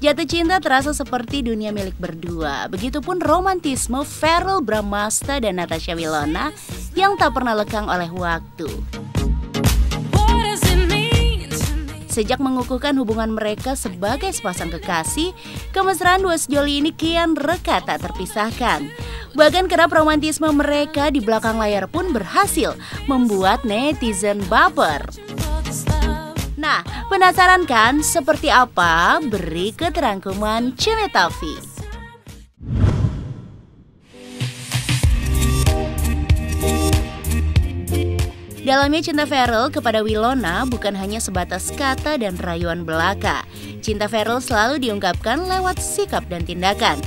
Jatuh cinta terasa seperti dunia milik berdua. Begitupun romantisme Verrell Bramasta dan Natasha Wilona yang tak pernah lekang oleh waktu. Sejak mengukuhkan hubungan mereka sebagai sepasang kekasih, kemesraan dua sejoli ini kian rekat tak terpisahkan. Bahkan kerap romantisme mereka di belakang layar pun berhasil membuat netizen baper. Nah, penasaran kan seperti apa? Berikut rangkuman Cumi Talvi. Dalamnya cinta Verrell kepada Wilona bukan hanya sebatas kata dan rayuan belaka. Cinta Verrell selalu diungkapkan lewat sikap dan tindakan.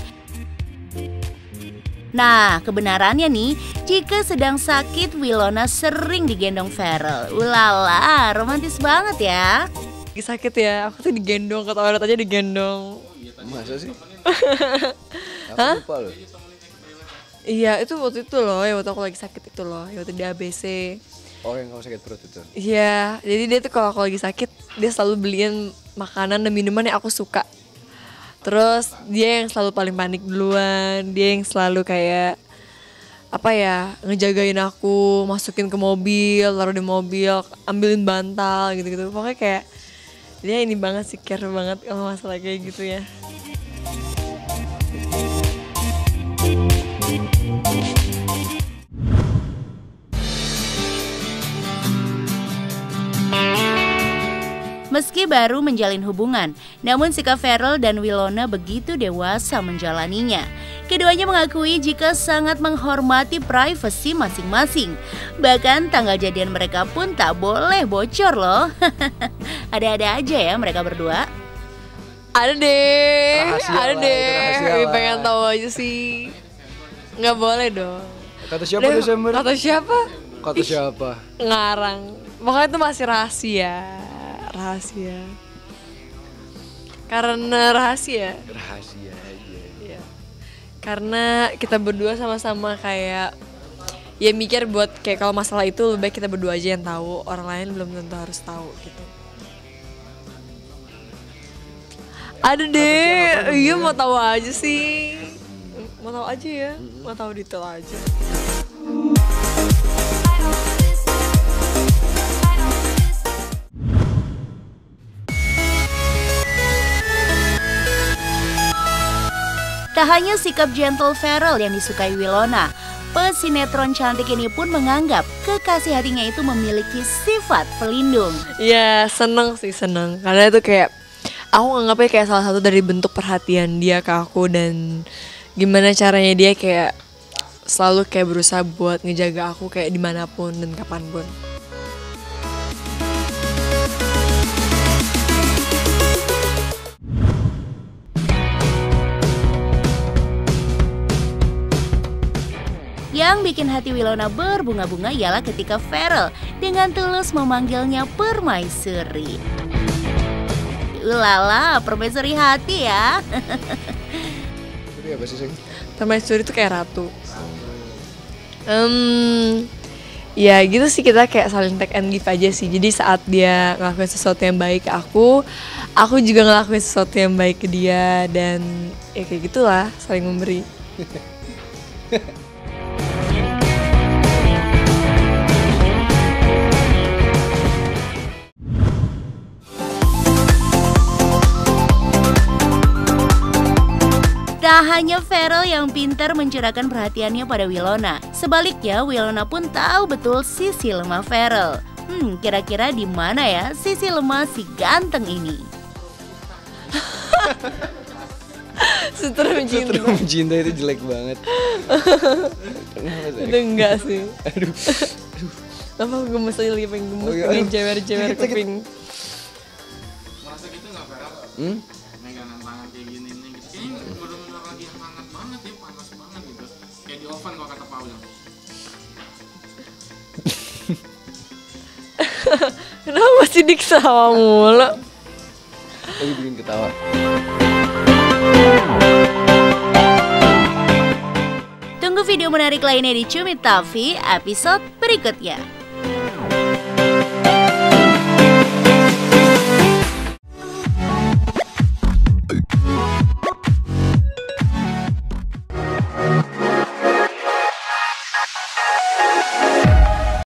Nah, kebenarannya nih, jika sedang sakit, Wilona sering digendong Verrell. Ulala, romantis banget ya. Lagi sakit ya, aku tuh digendong, ke toilet aja digendong. Masa sih? Hah? Aku lupa loh. Iya, itu waktu itu loh, ya waktu aku lagi sakit itu loh, ya waktu di ABC. Oh, yang kamu sakit perut itu? Iya, jadi dia tuh kalau aku lagi sakit, dia selalu beliin makanan dan minuman yang aku suka. Terus dia yang selalu paling panik duluan, dia yang selalu kayak apa ya, ngejagain aku, masukin ke mobil, taruh di mobil, ambilin bantal gitu-gitu. Pokoknya kayak dia ini banget sih, care banget kalau masalah kayak gitu ya. Meski baru menjalin hubungan, namun sikap Verrell dan Wilona begitu dewasa menjalaninya. Keduanya mengakui jika sangat menghormati privasi masing-masing. Bahkan tanggal jadian mereka pun tak boleh bocor loh. Ada-ada aja ya mereka berdua. Ada deh, Rahasia ada lah, deh. itu rahasia lah. Pengen tahu aja sih. Nggak boleh dong. Kata siapa Desember? Kata siapa? Kata siapa? Ngarang. Pokoknya itu masih rahasia. Rahasia. Karena rahasia. Rahasia aja. Iya. Karena kita berdua sama-sama kayak ya mikir buat kayak kalau masalah itu lebih baik kita berdua aja yang tahu, orang lain belum tentu harus tahu gitu. Ada deh, iya mau tahu aja sih. Mau tahu aja ya, mau tahu detail aja. Tak hanya sikap gentle Verrell yang disukai Wilona, pesinetron cantik ini pun menganggap kekasih hatinya itu memiliki sifat pelindung. Ya seneng sih, seneng. Karena itu kayak aku nganggapnya kayak salah satu dari bentuk perhatian dia ke aku. Dan gimana caranya dia kayak selalu kayak berusaha buat ngejaga aku kayak dimanapun dan kapanpun. Yang bikin hati Wilona berbunga-bunga ialah ketika Verrell dengan tulus memanggilnya permaisuri. Ulala, permaisuri hati ya. Itu apa sih, Sing? Permaisuri itu kayak ratu. Ya gitu sih, kita kayak saling take and give aja sih. Jadi saat dia ngelakuin sesuatu yang baik ke aku juga ngelakuin sesuatu yang baik ke dia. Dan ya kayak gitulah, saling memberi. Tak hanya Verrell yang pintar mencurahkan perhatiannya pada Wilona. Sebaliknya, Wilona pun tahu betul sisi lemah Verrell. Kira-kira di mana ya sisi lemah si ganteng ini? Sutra mencinta. Sutra mencinta itu jelek banget. Itu enggak sih. Aduh. Apa gemes aja lagi pengen gemes, Oh, iya. pengen jewer-jewer kuping. Merasa gitu nggak Verrell? Megangan tangan kayak gini nih gitu. Kayaknya bener-bener lagi hangat banget ya, panas banget gitu. Kayak di oven kalau kata Paul. Kenapa masih diketawa mulu? Lagi bikin ketawa. Tunggu video menarik lainnya di Cumi Talvi episode berikutnya.